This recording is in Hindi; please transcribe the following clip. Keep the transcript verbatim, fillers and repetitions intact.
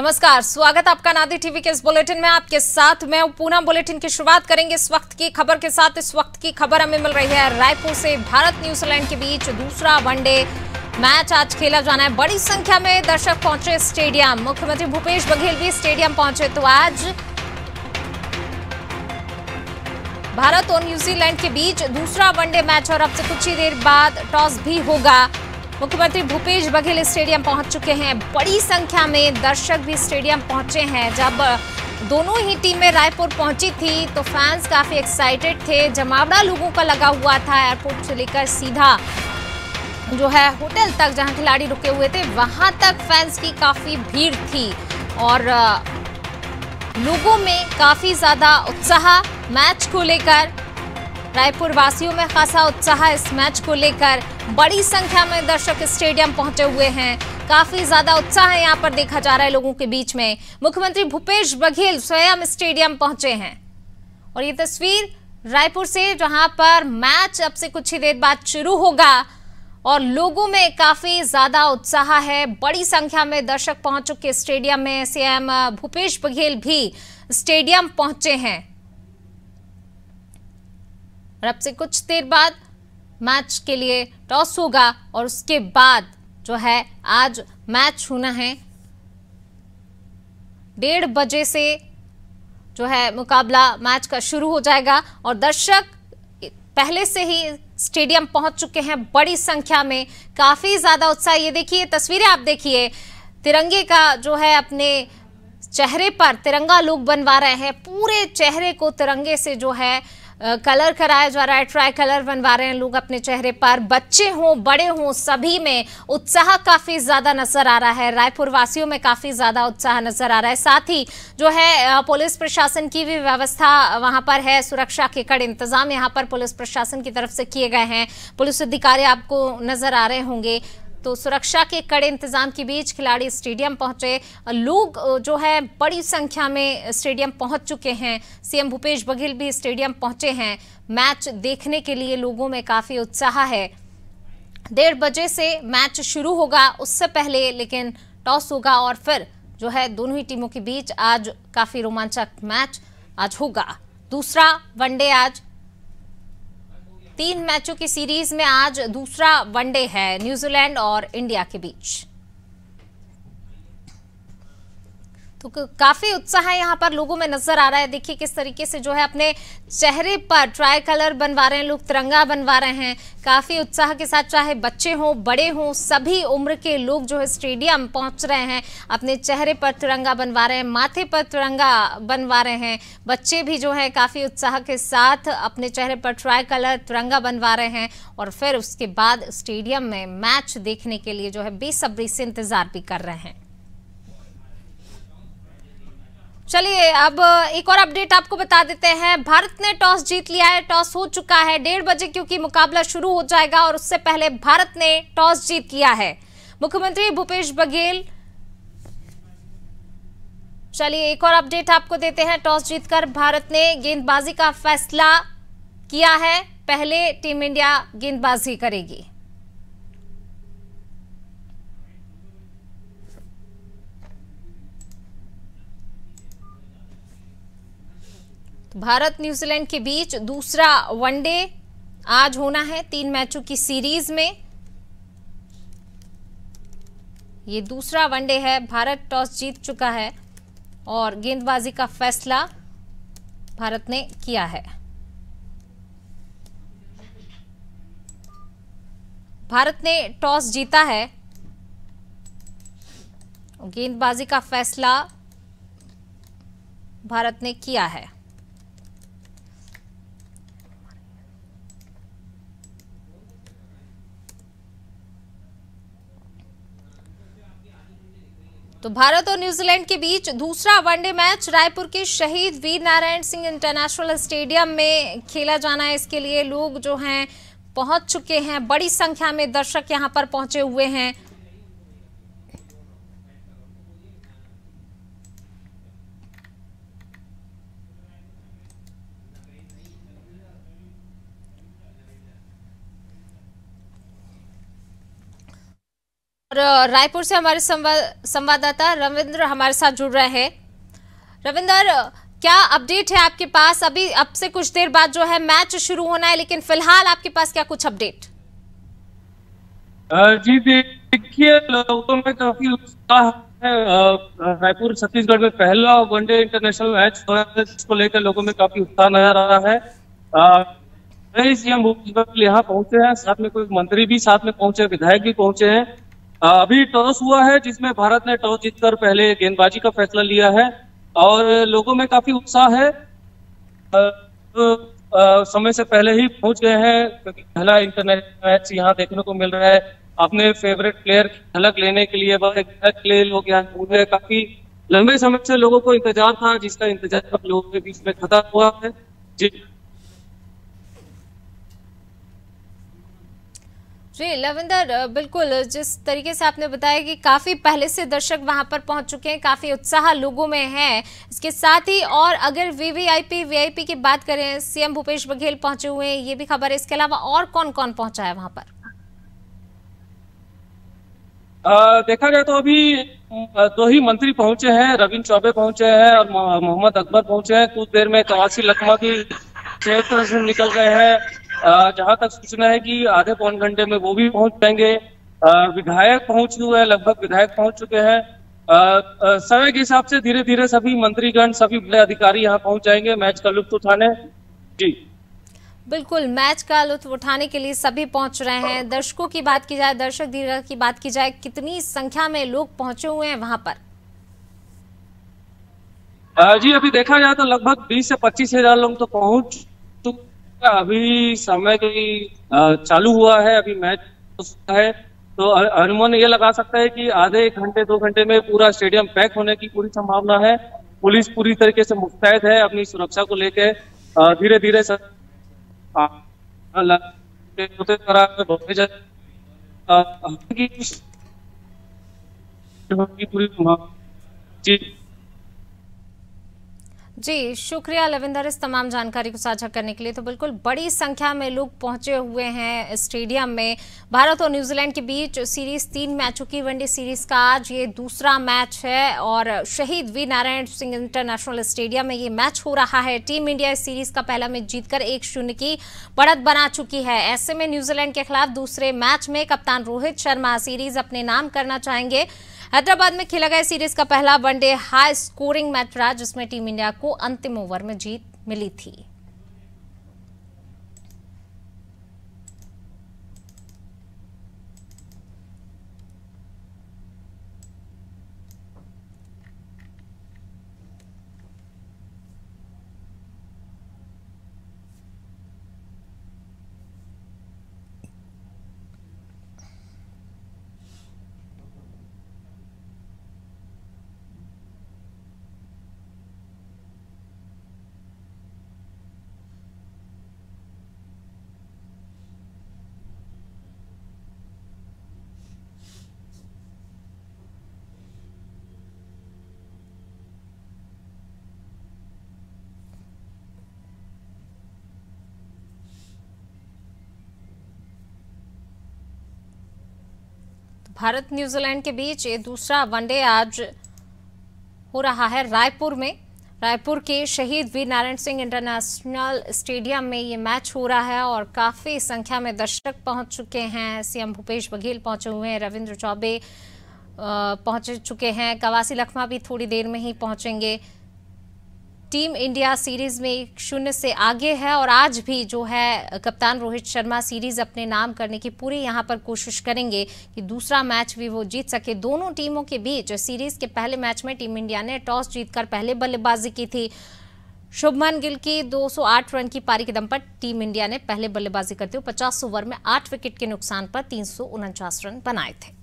नमस्कार, स्वागत आपका नादी टीवी के इस बुलेटिन में। आपके साथ मैं पूना। बुलेटिन की शुरुआत करेंगे इस वक्त की खबर के साथ। इस वक्त की खबर हमें मिल रही है रायपुर से। भारत न्यूजीलैंड के बीच दूसरा वनडे मैच आज खेला जाना है। बड़ी संख्या में दर्शक पहुंचे स्टेडियम। मुख्यमंत्री भूपेश बघेल भी स्टेडियम पहुंचे। तो आज भारत और न्यूजीलैंड के बीच दूसरा वनडे मैच और अब से कुछ ही देर बाद टॉस भी होगा। मुख्यमंत्री भूपेश बघेल स्टेडियम पहुंच चुके हैं। बड़ी संख्या में दर्शक भी स्टेडियम पहुंचे हैं। जब दोनों ही टीमें रायपुर पहुंची थी तो फैंस काफी एक्साइटेड थे। जमावड़ा लोगों का लगा हुआ था। एयरपोर्ट से लेकर सीधा जो है होटल तक जहां खिलाड़ी रुके हुए थे वहां तक फैंस की काफी भीड़ थी और लोगों में काफी ज्यादा उत्साह मैच को लेकर। रायपुर वासियों में खासा उत्साह इस मैच को लेकर। बड़ी संख्या में दर्शक स्टेडियम पहुंचे हुए हैं। काफी ज्यादा उत्साह यहां पर देखा जा रहा है लोगों के बीच में। मुख्यमंत्री भूपेश बघेल स्वयं स्टेडियम पहुंचे हैं और ये तस्वीर रायपुर से जहां पर मैच अब से कुछ ही देर बाद शुरू होगा और लोगों में काफी ज्यादा उत्साह है। बड़ी संख्या में दर्शक पहुंच चुके स्टेडियम में। सीएम भूपेश बघेल भी स्टेडियम पहुंचे हैं और अब से कुछ देर बाद मैच के लिए टॉस होगा और उसके बाद जो है आज मैच होना है। डेढ़ बजे से जो है मुकाबला मैच का शुरू हो जाएगा और दर्शक पहले से ही स्टेडियम पहुंच चुके हैं बड़ी संख्या में। काफी ज्यादा उत्साह। ये देखिए तस्वीरें, आप देखिए तिरंगे का जो है अपने चेहरे पर तिरंगा लोग बनवा रहे हैं। पूरे चेहरे को तिरंगे से जो है कलर कराया जा रहा है। ट्राई कलर बनवा रहे हैं लोग अपने चेहरे पर। बच्चे हों बड़े हों सभी में उत्साह काफी ज्यादा नजर आ रहा है। रायपुर वासियों में काफी ज्यादा उत्साह नजर आ रहा है। साथ ही जो है पुलिस प्रशासन की भी व्यवस्था वहां पर है। सुरक्षा के कड़े इंतजाम यहां पर पुलिस प्रशासन की तरफ से किए गए हैं। पुलिस अधिकारी आपको नजर आ रहे होंगे। तो सुरक्षा के कड़े इंतजाम के बीच खिलाड़ी स्टेडियम पहुंचे। लोग जो है बड़ी संख्या में स्टेडियम पहुंच चुके हैं। सीएम भूपेश बघेल भी स्टेडियम पहुंचे हैं। मैच देखने के लिए लोगों में काफी उत्साह है। डेढ़ बजे से मैच शुरू होगा। उससे पहले लेकिन टॉस होगा और फिर जो है दोनों ही टीमों के बीच आज काफी रोमांचक मैच आज होगा। दूसरा वनडे आज तीन मैचों की सीरीज में आज दूसरा वनडे है न्यूजीलैंड और इंडिया के बीच। तो काफी उत्साह यहाँ पर लोगों में नजर आ रहा है। देखिए किस तरीके से जो है अपने चेहरे पर ट्राई कलर बनवा रहे हैं लोग, तिरंगा बनवा रहे हैं काफी उत्साह के साथ। चाहे बच्चे हों बड़े हों सभी उम्र के लोग जो है स्टेडियम पहुंच रहे हैं। अपने चेहरे पर तिरंगा बनवा रहे हैं, माथे पर तिरंगा बनवा रहे हैं। बच्चे भी जो है काफी उत्साह के साथ अपने चेहरे पर ट्राई कलर तिरंगा बनवा रहे हैं और फिर उसके बाद स्टेडियम में मैच देखने के लिए जो है बेसब्री से इंतजार भी कर रहे हैं। चलिए अब एक और अपडेट आपको बता देते हैं। भारत ने टॉस जीत लिया है। टॉस हो चुका है। डेढ़ बजे क्योंकि मुकाबला शुरू हो जाएगा और उससे पहले भारत ने टॉस जीत लिया है। मुख्यमंत्री भूपेश बघेल, चलिए एक और अपडेट आपको देते हैं। टॉस जीतकर भारत ने गेंदबाजी का फैसला किया है। पहले टीम इंडिया गेंदबाजी करेगी। भारत न्यूजीलैंड के बीच दूसरा वनडे आज होना है तीन मैचों की सीरीज में। ये दूसरा वनडे है। भारत टॉस जीत चुका है और गेंदबाजी का फैसला भारत ने किया है। भारत ने टॉस जीता है। गेंदबाजी का फैसला भारत ने किया है। तो भारत और न्यूजीलैंड के बीच दूसरा वनडे मैच रायपुर के शहीद वीर नारायण सिंह इंटरनेशनल स्टेडियम में खेला जाना है। इसके लिए लोग जो हैं पहुंच चुके हैं। बड़ी संख्या में दर्शक यहां पर पहुंचे हुए हैं। रायपुर से हमारे संवाददाता रविंद्र हमारे साथ जुड़ रहे हैं। रविंद्र, क्या अपडेट है आपके पास? अभी अब से कुछ देर बाद जो है मैच शुरू होना है, लेकिन फिलहाल आपके पास क्या कुछ अपडेट? जी देखिए, लोगों में काफी उत्साह है। रायपुर छत्तीसगढ़ में पहला वनडे इंटरनेशनल मैच जिसको लेकर लोगों में काफी उत्साह नजर आ रहा है। सीएम भूपेश यहाँ पहुंचे हैं, साथ में कोई मंत्री भी साथ में पहुंचे, विधायक भी पहुंचे हैं। अभी टॉस हुआ है जिसमें भारत ने टॉस जीतकर पहले गेंदबाजी का फैसला लिया है और लोगों में काफी उत्साह है। तो समय से पहले ही पहुंच गए हैं क्योंकि पहला इंटरनेशनल मैच यहाँ देखने को मिल रहा है। अपने फेवरेट प्लेयर की झलक लेने के लिए प्ले लोग यहाँ पूरे काफी लंबे समय से लोगों को इंतजार था, जिसका इंतजार लोगों के बीच में खत्म हुआ है। जी जी रविंदर, बिल्कुल जिस तरीके से आपने बताया कि काफी पहले से दर्शक वहां पर पहुंच चुके हैं, काफी उत्साह लोगों में है। इसके साथ ही और अगर वीवीआईपी वीआईपी की बात करें, सीएम भूपेश बघेल पहुंचे हुए हैं, ये भी खबर है। इसके अलावा और कौन कौन पहुंचा है वहां पर? आ, देखा जाए तो अभी दो ही मंत्री पहुंचे हैं, रविंद्र चौबे पहुंचे हैं और मोहम्मद अकबर पहुंचे हैं। कुछ देर में कवासी लखमा भी क्षेत्र से निकल गए हैं। जहां तक सूचना है कि आधे पौन घंटे में वो भी पहुंच जाएंगे। विधायक पहुंच चुके हैं, लगभग विधायक पहुंच चुके हैं। समय के हिसाब से धीरे धीरे सभी मंत्रीगण, सभी बड़े अधिकारी यहाँ पहुंच जाएंगे मैच का लुत्फ उठाने। जी बिल्कुल, मैच का लुत्फ उठाने के लिए सभी पहुंच रहे हैं। दर्शकों की बात की जाए, दर्शक दीर्घा की बात की जाए, कितनी संख्या में लोग पहुंचे हुए हैं वहां पर? जी अभी देखा जाए तो लगभग बीस से पच्चीस हजार लोग तो पहुंच चुके। अभी समय की चालू हुआ है, अभी मैच है, तो अनुमान ये लगा सकता है कि आधे एक घंटे दो घंटे में पूरा स्टेडियम पैक होने की पूरी संभावना है। पुलिस पूरी तरीके से मुस्तैद है अपनी सुरक्षा को लेकर। धीरे धीरे सब जी जी शुक्रिया लविंदर इस तमाम जानकारी को साझा करने के लिए। तो बिल्कुल बड़ी संख्या में लोग पहुंचे हुए हैं स्टेडियम में। भारत और न्यूजीलैंड के बीच सीरीज तीन मैचों की वनडे सीरीज का आज ये दूसरा मैच है और शहीद वीर नारायण सिंह इंटरनेशनल स्टेडियम में ये मैच हो रहा है। टीम इंडिया इस सीरीज का पहला मैच जीतकर एक शून्य की बढ़त बना चुकी है। ऐसे में न्यूजीलैंड के खिलाफ दूसरे मैच में कप्तान रोहित शर्मा सीरीज अपने नाम करना चाहेंगे। हैदराबाद में खेला गया सीरीज का पहला वनडे हाई स्कोरिंग मैच रहा, जिसमें टीम इंडिया को अंतिम ओवर में जीत मिली थी। भारत न्यूजीलैंड के बीच ये दूसरा वनडे आज हो रहा है रायपुर में। रायपुर के शहीद वीर नारायण सिंह इंटरनेशनल स्टेडियम में ये मैच हो रहा है और काफी संख्या में दर्शक पहुंच चुके हैं। सीएम भूपेश बघेल पहुंचे हुए हैं, रविंद्र चौबे पहुंच चुके हैं, कवासी लखमा भी थोड़ी देर में ही पहुंचेंगे। टीम इंडिया सीरीज में शून्य से आगे है और आज भी जो है कप्तान रोहित शर्मा सीरीज अपने नाम करने की पूरी यहां पर कोशिश करेंगे कि दूसरा मैच भी वो जीत सके। दोनों टीमों के बीच सीरीज के पहले मैच में टीम इंडिया ने टॉस जीतकर पहले बल्लेबाजी की थी। शुभमन गिल की दो सौ आठ रन की पारी के दम पर टीम इंडिया ने पहले बल्लेबाजी करते हुए पचास ओवर में आठ विकेट के नुकसान पर तीन सौ उनचास रन बनाए थे।